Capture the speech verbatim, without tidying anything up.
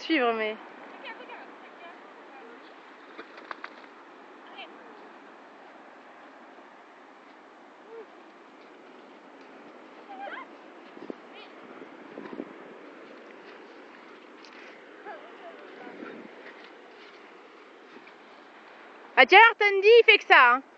suivre, mais... Ah tiens, Artendi, il fait que ça, hein.